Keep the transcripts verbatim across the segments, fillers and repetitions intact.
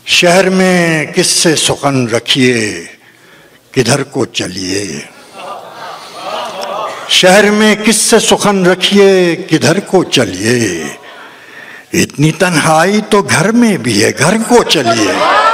शहर में किससे सुखन रखिए किधर को चलिए। शहर में किससे सुखन रखिए किधर को चलिए। इतनी तन्हाई तो घर में भी है घर को चलिए।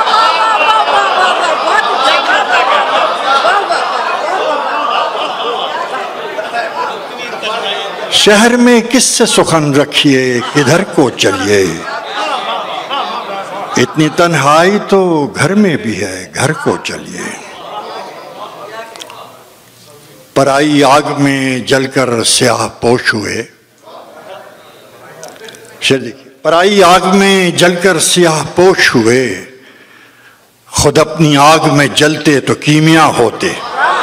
शहर में किससे सुखन रखिए किधर को चलिए। इतनी तन्हाई तो घर में भी है घर को चलिए। पराई आग में जलकर स्याह पोश हुए। शेर देखिए, पराई आग में जलकर स्याह पोश हुए। खुद अपनी आग में जलते तो कीमिया होते।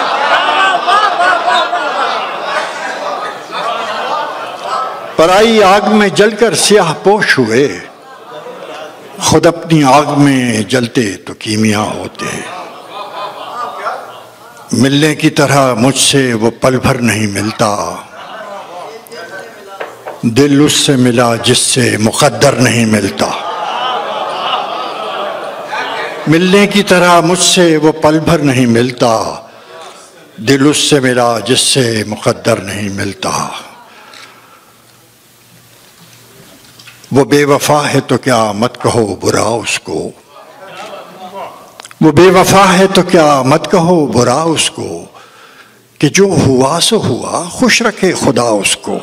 पराई आग में जलकर स्याह पोश हुए। खुद अपनी आग में जलते तो कीमिया होते। मिलने की तरह मुझसे वो पल भर नहीं मिलता। दिल उससे मिला जिससे मुकद्दर नहीं मिलता। मिलने की तरह मुझसे वो पल भर नहीं मिलता। दिल उससे मिला जिससे मुकद्दर नहीं मिलता। वो बेवफा है तो क्या मत कहो बुरा उसको। वो बेवफा है तो क्या मत कहो बुरा उसको। कि जो हुआ सो हुआ खुश रखे खुदा उसको।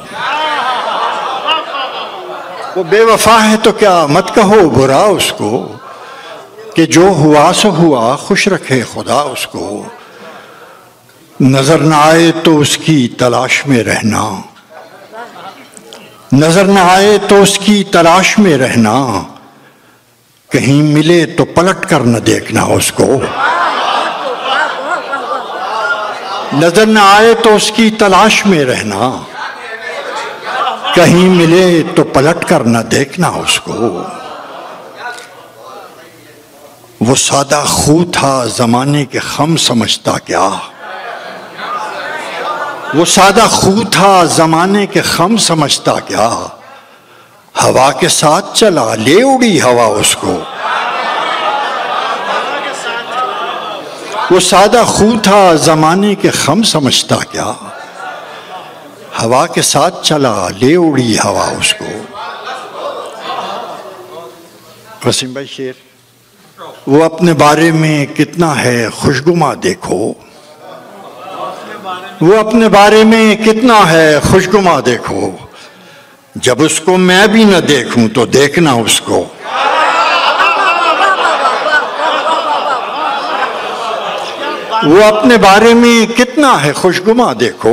वो बेवफा है तो क्या मत कहो बुरा उसको। कि जो हुआ सो हुआ खुश रखे खुदा उसको। नजर न आए तो उसकी तलाश में रहना। नजर न आए तो उसकी तलाश में रहना। कहीं मिले तो पलट कर न देखना उसको। नजर न आए तो उसकी तलाश में रहना। कहीं मिले तो पलट कर न देखना उसको। वो सादा खू था जमाने के खम समझता क्या। वो सादा खू था जमाने के खम समझता क्या। हवा के साथ चला ले उड़ी हवा उसको। वो सादा खू था जमाने के खम समझता क्या। हवा के साथ चला ले उड़ी हवा उसको। वसीम भाई शेर। वो अपने बारे में कितना है खुशगुमा देखो। वो अपने बारे में कितना है खुशगुमा देखो। जब उसको मैं भी न देखूं तो देखना उसको। वो अपने बारे में कितना है खुशगुमा देखो।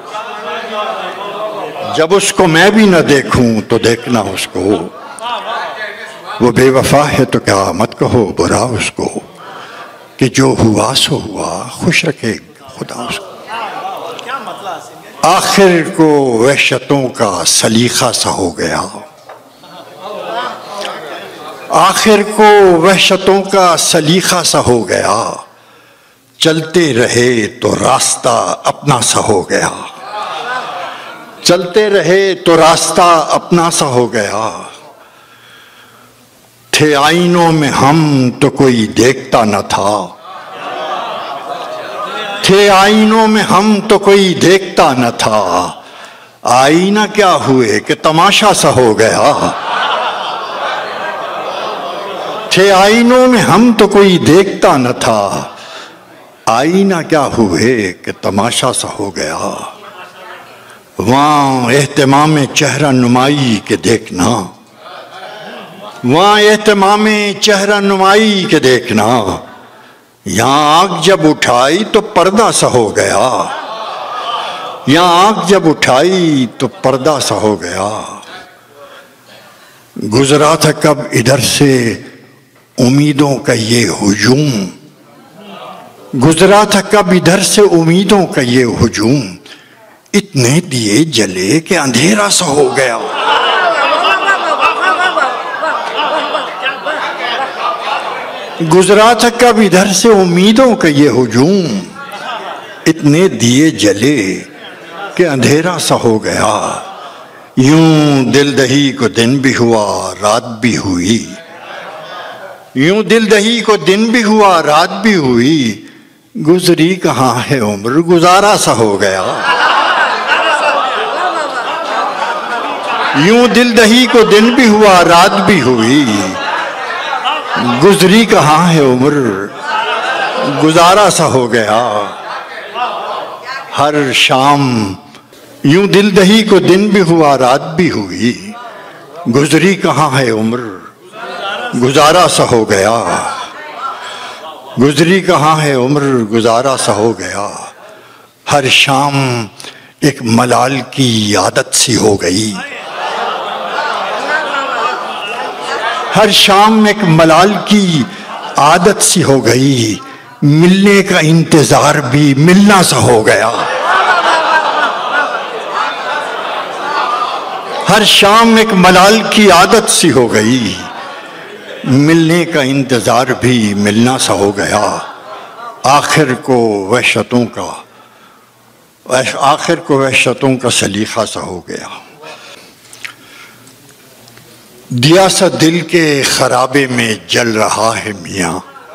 जब उसको मैं भी न देखूं तो देखना उसको। वो बेवफा है तो क्या मत कहो बुरा उसको। कि जो हुआ सो हुआ खुश रखे खुदा उसको। आखिर को वहशतों का सलीखा सा हो गया। आखिर को वहशतों का सलीखा सा हो गया। चलते रहे तो रास्ता अपना सा हो गया। चलते रहे तो रास्ता अपना सा हो गया। थे आईनों में हम तो कोई देखता न था। थे आईनों में हम तो कोई देखता न था। आईना क्या हुए कि तमाशा सा हो गया। थे आईनों में हम तो कोई देखता न था। आईना क्या हुए कि तमाशा सा हो गया। वहां एहतमाम चेहरा नुमाई के देखना। वहां एहतमाम चेहरा नुमाई के देखना। यहां आग जब उठाई तो पर्दा सा हो गया। यहां आग जब उठाई तो पर्दा सा हो गया। गुजरा था कब इधर से उम्मीदों का ये हुजूम। गुजरा था कब इधर से उम्मीदों का ये हुजूम। इतने दिए जले कि अंधेरा सा हो गया। गुजरा था कब इधर से उम्मीदों का ये हुजूम। इतने दिए जले कि अंधेरा सा हो गया। यूं दिल दही को दिन भी हुआ रात भी हुई। यूं दिल दही को दिन भी हुआ रात भी हुई, गुजरी कहाँ है उम्र गुजारा सा हो गया। यूं दिल दही को दिन भी हुआ रात भी हुई, गुजरी कहाँ है उम्र गुजारा सा हो गया। हर शाम यूं दिल दही को दिन भी हुआ रात भी हुई, गुजरी कहाँ है उम्र गुजारा सा हो गया। गुजरी कहाँ है उम्र गुजारा सा हो गया। हर शाम एक मलाल की आदत सी हो गई। हर शाम एक मलाल की आदत सी हो गई, मिलने का इंतजार भी मिलना सा हो गया। हर शाम एक मलाल की आदत सी हो गई, मिलने का इंतजार भी मिलना सा हो गया। आखिर को वहशतों का आखिर को वहशतों का सलीखा सा हो गया। दिया सा दिल के खराबे में जल रहा है मियाँ,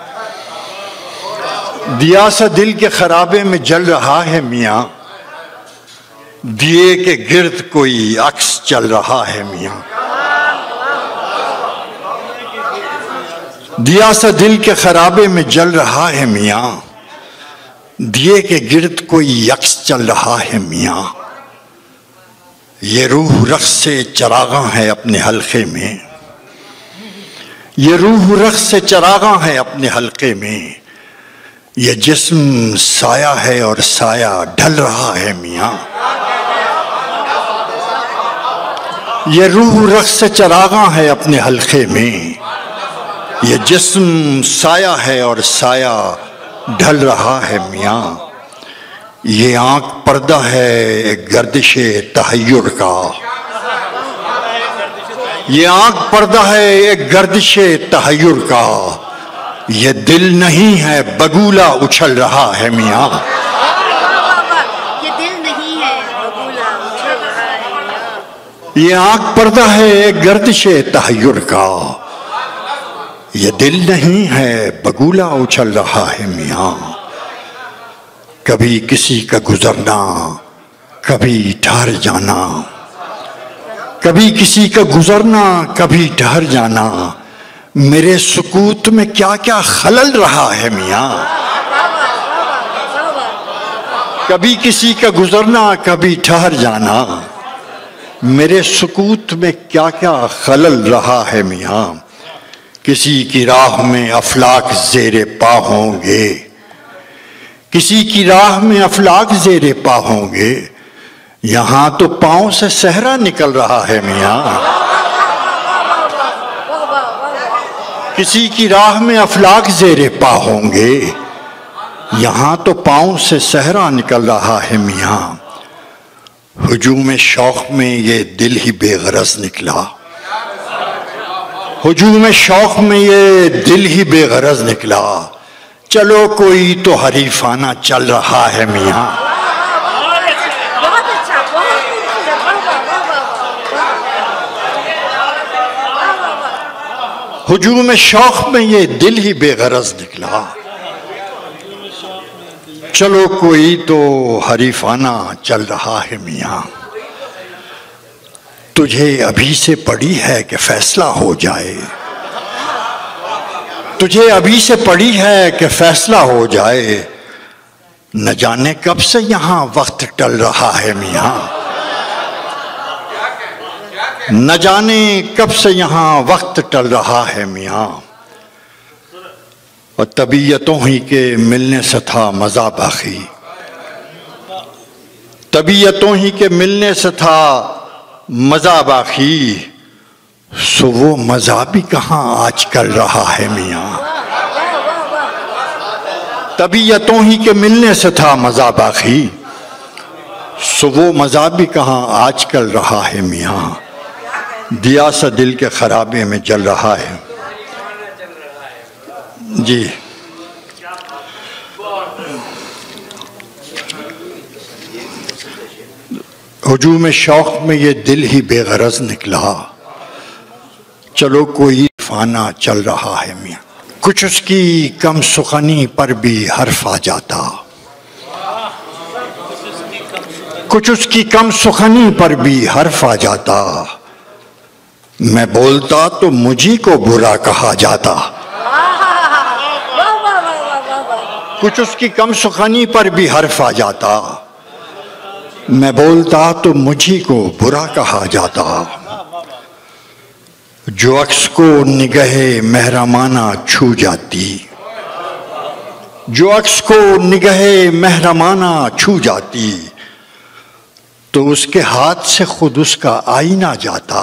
दिया सा दिल के खराबे में जल रहा है मियाँ, दिए के गिर्द कोई अक्स चल रहा है मियाँ। दिया सा दिल के खराबे में जल रहा है मियाँ, दिए के गिर्द कोई अक्स चल रहा है मियाँ। ये रूह रक्स से चरागा है अपने हल्के में, ये रूह रक्स से चरागा है अपने हल्के में। ये जिस्म साया है और साया ढल रहा है मियाँ। ये रूह रक्स से चरागा है अपने हल्के में, ये जिस्म साया है और साया ढल रहा है मियाँ। ये आँख पर्दा है गर्दिशे तहय्युर का, ये आँख पर्दा है एक गर्दिशे तहय्युर का। ये दिल नहीं है बगुला उछल रहा है मियाँ। ये दिल नहीं है बगुला उछल रहा है मियाँ। ये आँख पर्दा है एक गर्दिशे तहय्युर का, ये दिल नहीं है बगुला उछल रहा है मियाँ। कभी किसी का गुजरना कभी ठहर जाना, कभी किसी का गुजरना कभी ठहर जाना, मेरे सुकूत में क्या क्या खलल रहा है मियाँ। कभी किसी का गुजरना कभी ठहर जाना, मेरे सुकूत में क्या क्या खलल रहा है मियाँ। किसी की राह में अफलाक ज़ेरे पा होंगे, किसी की राह में अफलाक ज़ेरे पा होंगे, यहाँ तो पाँव से सहरा निकल रहा है मियाँ। किसी की राह में अफलाक ज़ेरे पा होंगे, यहाँ तो पाँव से सहरा निकल रहा है मियाँ। हुजूम शौक़ में ये दिल ही बेगरज निकला, हुजूम शौक़ में ये दिल ही बेगरज निकला। चलो कोई तो हरीफाना चल रहा है मियाँ। बहुत अच्छा, बहुत खूबसूरत। हुजूम शौक़ में ये दिल ही बेगरज निकला। चलो कोई तो हरीफाना चल रहा है मियाँ। तुझे अभी से पड़ी है कि फैसला हो जाए, तुझे अभी से पड़ी है कि फैसला हो जाए। न जाने कब से यहाँ वक्त टल रहा है मियाँ, न जाने कब से यहाँ वक्त टल रहा है मियाँ। और तबीयतों ही के मिलने से था मज़ा बाकी, तबीयतों ही के मिलने से था मज़ा बाकी। सो वो मज़ा भी कहाँ आज कल रहा है मियाँ। तबीयतों ही के मिलने से था मज़ा बाकी, सो वो मज़ा भी कहाँ आज कल रहा है मियाँ। दिया सा दिल के खराबे में जल रहा है जी। हुजूम शौक़ में ये दिल ही बेगरज निकला। चलो कोई फाना चल रहा है मियाँ। कुछ उसकी कम सुखनी पर भी हर्फ आ जाता, कुछ उसकी कम सुखनी पर भी हर्फ आ जाता, मैं बोलता तो मुझी को बुरा कहा जाता। कुछ उसकी कम सुखनी पर भी हर्फ आ जाता, मैं बोलता तो मुझी को बुरा कहा जाता। जो अक्स को निगहे महरमाना छू जाती, जो अक्स को निगहे महरमाना छू जाती, तो उसके हाथ से खुद उसका आईना जाता,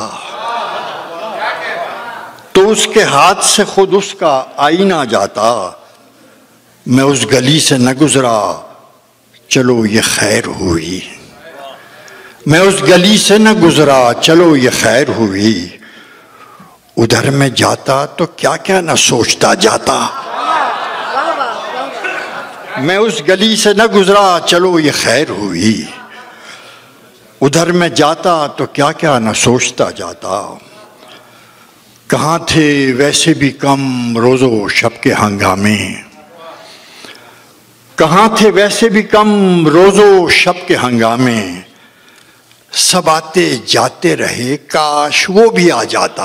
तो उसके हाथ से खुद उसका आईना जाता। मैं उस गली से न गुजरा चलो ये खैर हुई, मैं उस गली से न गुजरा चलो ये खैर हुई, उधर में जाता तो क्या क्या न सोचता जाता। मैं उस गली से न गुजरा चलो ये खैर हुई, उधर में जाता तो क्या क्या न सोचता जाता। कहाँ थे वैसे भी कम रोज़ो शब के हंगामे, कहाँ थे वैसे भी कम रोज़ो शब के हंगामे, सब आते जाते रहे काश वो भी आ जाता।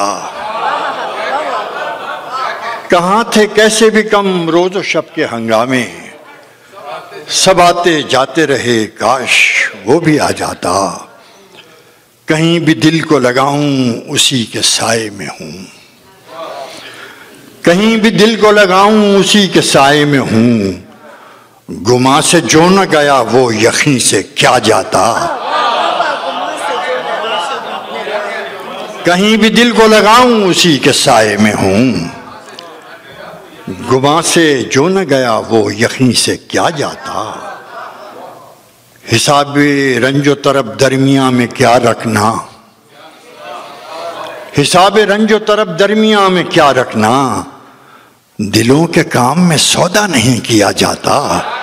कहाँ थे कैसे भी कम रोज़ो शब के हंगामे, सब आते जाते रहे काश वो भी आ जाता। कहीं भी दिल को लगाऊं उसी के साए में हूँ, कहीं भी दिल को लगाऊं उसी के साए में हूँ, गुमा से जो न गया वो यकीन से क्या जाता। कहीं भी दिल को लगाऊं उसी के साए में हूँ, गुमा से जो न गया वो यकीन से क्या जाता। हिसाब रंजो तरफ दरमिया में क्या रखना, हिसाब रंजो तरफ दरमिया में क्या रखना, दिलों के काम में सौदा नहीं किया जाता।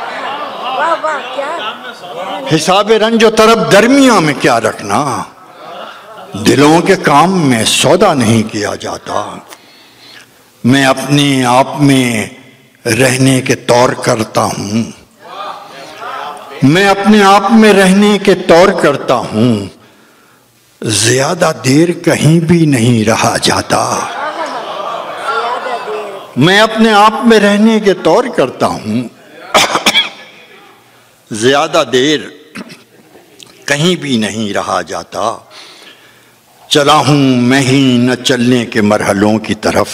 हिसाब रंजो तरफ दरमिया में क्या रखना, दिलों के काम में सौदा नहीं किया जाता। मैं अपने आप में रहने के तौर करता हूँ, मैं अपने आप में रहने के तौर करता हूँ, ज्यादा देर कहीं भी नहीं रहा जाता। मैं अपने आप में रहने के तौर करता हूँ, ज्यादा देर कहीं भी नहीं रहा जाता। चला हूँ मैं ही न चलने के मरहलों की तरफ,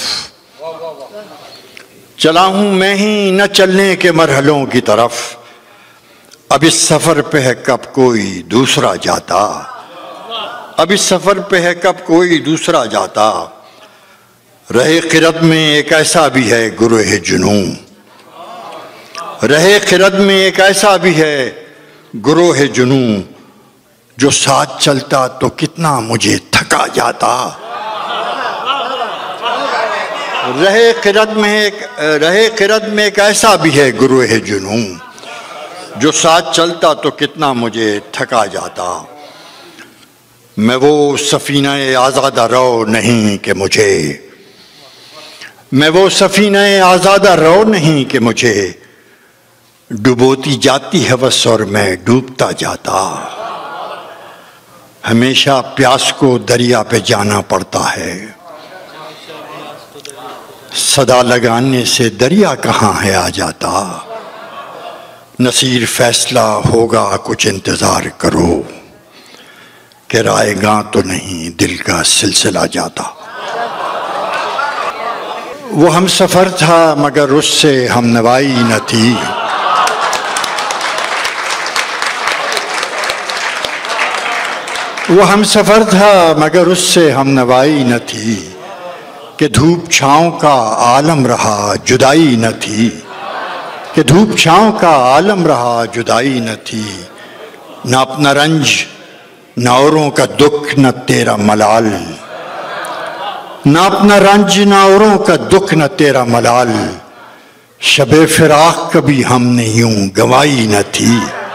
चला हूँ मैं ही न चलने के मरहलों की तरफ, अब इस सफर पे है कब कोई दूसरा जाता, अब इस सफर पे है कब कोई दूसरा जाता। रहे खिरत में एक ऐसा भी है गुरोह जुनूं, रहे खिरत में एक ऐसा भी है गुरोह जुनूं, जो साथ चलता तो कितना मुझे थका जाता। रहे खिरत में एक रहे खिरत में एक ऐसा भी है गुरोह जुनूं, जो साथ चलता तो कितना मुझे थका जाता। मैं वो सफीना आज़ादा रो नहीं कि मुझे, मैं वो सफीना आज़ादा रो नहीं कि मुझे, डुबोती जाती हवस और मैं डूबता जाता। हमेशा प्यास को दरिया पे जाना पड़ता है, सदा लगाने से दरिया कहाँ है आ जाता। नसीर फैसला होगा कुछ इंतज़ार करो, किराएगा तो नहीं दिल का सिलसिला जाता। वो हम सफ़र था मगर उससे हम नवाई न थी, वो हम सफ़र था मगर उससे हम नवाई न थी, कि धूप छाँव का आलम रहा जुदाई न थी, कि धूप छाँव का आलम रहा जुदाई न थी। न अपना रंज न औरों का दुख न तेरा मलाल, न अपना रंज न औरों का दुख न तेरा मलाल, शबे फिराक कभी हमने यूं गवाई न थी,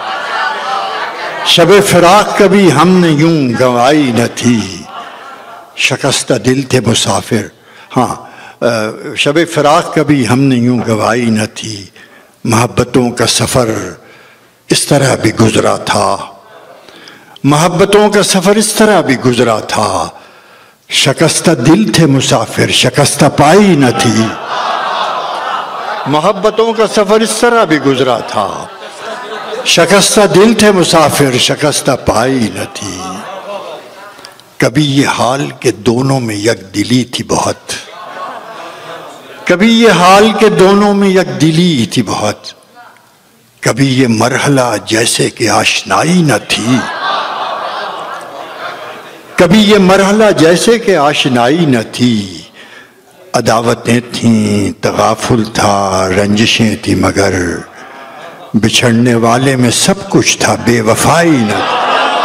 शबे फिराक कभी हमने यूं गवाई न थी। शिकस्ता दिल थे मुसाफिर, हाँ शब फ़राक़ कभी हमने यूं गवाई न थी, मोहब्बतों का सफ़र इस तरह भी गुज़रा था, मोहब्बतों का सफ़र इस तरह भी गुज़रा था, शिकस्ता दिल थे मुसाफिर शिकस्ता पाई न थी। मोहब्बतों का सफ़र इस तरह भी गुज़रा था, शिकस्ता दिल थे मुसाफिर शिकस्ता पाई न थी। कभी ये हाल के दोनों में यक दिली थी बहुत, कभी ये हाल के दोनों में यक दिली थी बहुत, कभी ये मरहला जैसे कि आशनाई न थी, कभी ये मरहला जैसे कि आशनाई न थी। अदावतें थीं तगाफुल था रंजिशें थी मगर, बिछड़ने वाले में सब कुछ था बेवफाई न थी।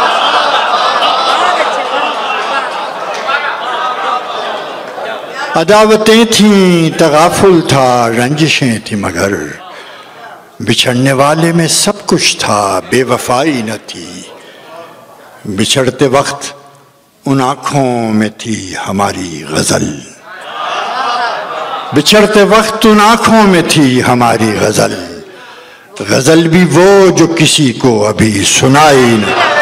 अदावतें थीं तगाफुल था रंजिशें थी मगर, बिछड़ने वाले में सब कुछ था बेवफाई न थी। बिछड़ते वक्त उन आँखों में थी हमारी गज़ल, बिछड़ते वक्त उन आँखों में थी हमारी गज़ल, गज़ल भी वो जो किसी को अभी सुनाई न।